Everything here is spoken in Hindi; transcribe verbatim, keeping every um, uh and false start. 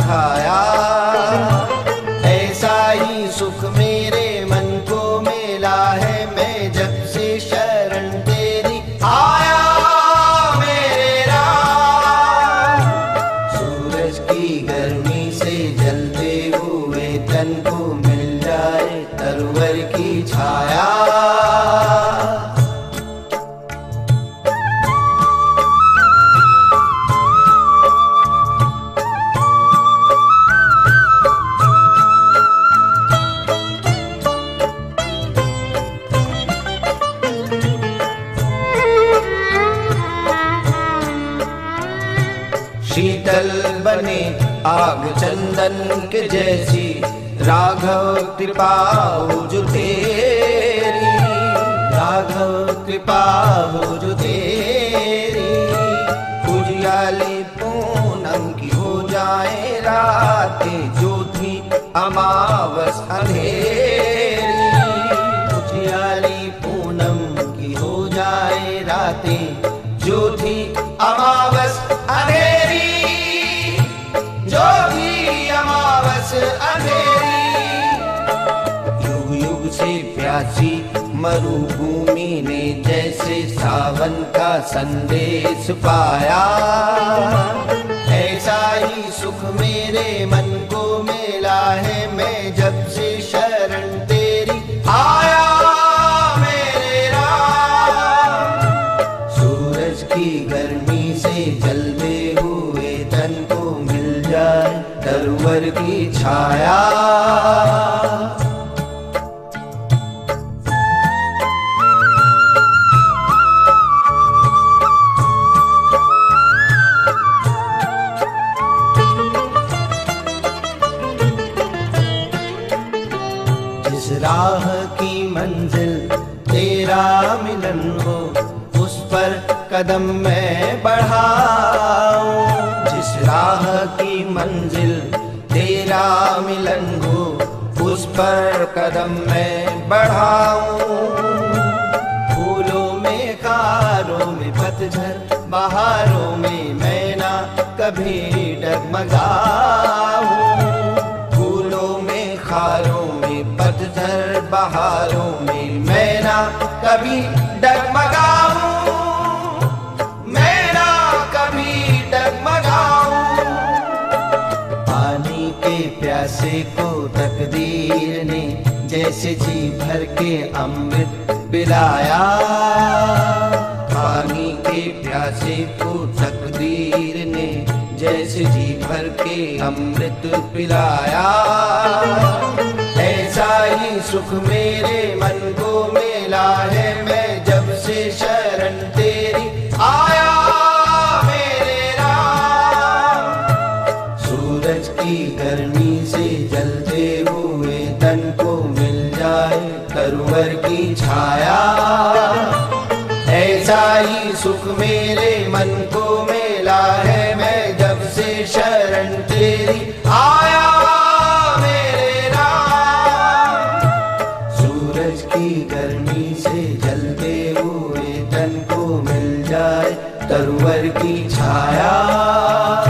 खाया। ऐसा ही सुख मेरे मन को मिला है, मैं जब से शरण तेरी आया मेरे राम। सूरज की गर्मी से जलते हुए तन को मिल जाए तरवर की छाया। शीतल बने आग चंदन के जैसी, राघव कृपा हो जो तेरी, राघव कृपा हो जो तेरी। उजियाली पूनम की हो जाए रातें, जो थी अमावस अंधेरी। उजियाली पूनम की हो जाए रातें, जो थी अमावस अंधेरी, जो भी अमावस अंधेरी। युग युग से प्यासी मरुभूमि ने जैसे सावन का संदेश पाया। ऐसा ही सुख मेरे मन को मिला है, मैं जब से शरण तेरी आया मेरे राम। सूरज की गर्मी से जलते हुए तन को मिल जाए तरवर की छाया। जिस राह की मंजिल तेरा मिलन हो, उस पर कदम मैं बढ़ाऊं। जिस राह की मंजिल तेरा मिलन हो, उस पर कदम मैं बढ़ाऊं। फूलों में खारों में पतझड़, बहारों में मैं ना कभी डगमगाऊं। फूलों में खारों में पतझड़, बहारों में मैं ना कभी डगमगाऊं, मैं ना कभी डगमगाऊं। पानी के प्यासे को तकदीर ने जैसे जी भर के अमृत पिलाया। पानी के प्यासे को तकदीर ने जैसे जी भर के अमृत पिलाया। ऐसा ही सुख मेरे मन को मिला है, मैं जब से शरण तेरी आया मेरे राम। सूरज की गर्मी से जलते हुए तन को मिल जाए तरवर की छाया। ऐसा ही सुख मेरे मन को मिला है, मैं जब से शरण तेरी आया मेरे राम। सूरज की गर्मी से जलते हुए तन को मिल जाए तरवर की छाया।